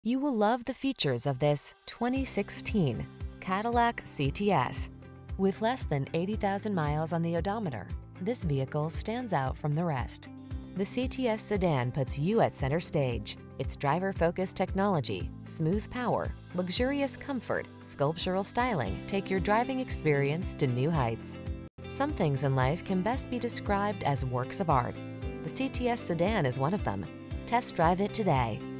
You will love the features of this 2016 Cadillac CTS. With less than 80,000 miles on the odometer, this vehicle stands out from the rest. The CTS sedan puts you at center stage. Its driver-focused technology, smooth power, luxurious comfort, sculptural styling take your driving experience to new heights. Some things in life can best be described as works of art. The CTS sedan is one of them. Test drive it today.